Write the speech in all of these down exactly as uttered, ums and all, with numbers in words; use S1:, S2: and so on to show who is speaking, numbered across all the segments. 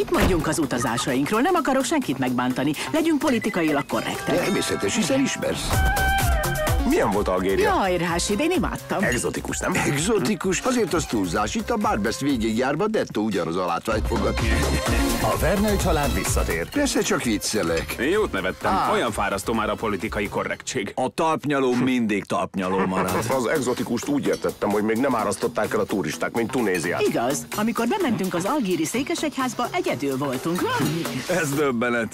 S1: Mit mondjunk az utazásainkról? Nem akarok senkit megbántani. Legyünk politikailag korrektek.
S2: Természetes, hiszen ismersz. Milyen volt Algéria?
S1: Jaj, Rásid, én imádtam.
S2: Egzotikus, nem? Egzotikus? Azért az túlzás. Itt a Barbest végigjárva dettó ugyanaz a látványt fogad.
S3: A Vernöy család visszatér.
S2: Persze csak viccelek.
S4: Én jót nevettem.
S2: Ah.
S4: Olyan fárasztó már a politikai korrektség.
S3: A talpnyaló mindig talpnyaló marad.
S5: Az egzotikust úgy értettem, hogy még nem árasztották el a turisták, mint Tunéziát.
S1: Igaz, amikor bementünk az algíri székesegyházba, egyedül voltunk.
S3: Ez döbbenet.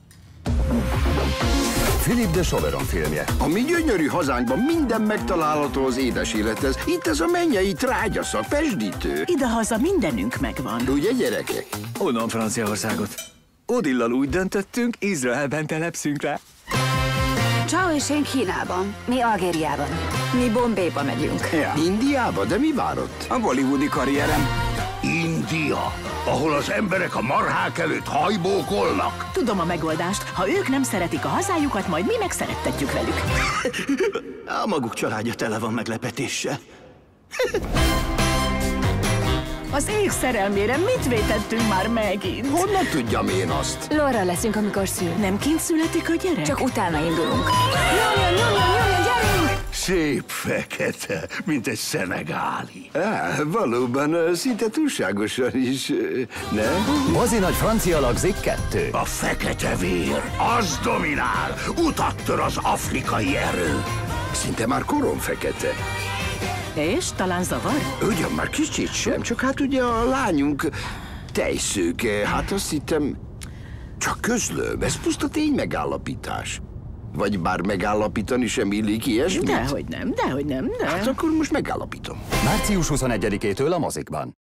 S3: Philippe de Chauveron filmje.
S2: A mi gyönyörű hazánkban minden megtalálható az édes élethez. Itt ez a mennyei trágyaszak, pesdítő.
S1: Idehaza mindenünk megvan.
S2: Ugye, gyerekek?
S3: Onnan Franciaországot. Odillal úgy döntöttünk, Izraelben telepszünk rá.
S6: Csau és én Kínában, mi Algériában. Mi Bombéba megyünk.
S3: Ja.
S2: Indiába? De mi várott?
S3: A bollywoodi karrierem.
S5: India, ahol az emberek a marhák előtt hajbókolnak.
S1: Tudom a megoldást. Ha ők nem szeretik a hazájukat, majd mi megszerettetjük velük.
S3: A maguk családja tele van meglepetéssel.
S1: Az ég szerelmére mit vétettünk már megint?
S2: Honnan tudjam én azt?
S6: Lorra leszünk, amikor szül.
S1: Nem kint születik a gyerek?
S6: Csak utána indulunk. Nyomjon, nyomjon, nyomjon, gyerünk!
S5: Szép fekete, mint egy szenegáli.
S2: Á, valóban, szinte túlságosan is, nem?
S3: Mozinagy francia lagzik kettő.
S5: A fekete vér, az dominál, utat tör az afrikai erő.
S2: Szinte már korom fekete.
S1: És talán zavar?
S2: Ugyan már kicsit sem, csak hát ugye a lányunk tejszőke, hát azt hittem, csak közlöm, ez puszta tény megállapítás. Vagy bár megállapítani sem illik ilyesmit?
S1: Dehogy nem, dehogy nem, de...
S2: Hát akkor most megállapítom.
S3: március huszonegyedikétől a mozikban.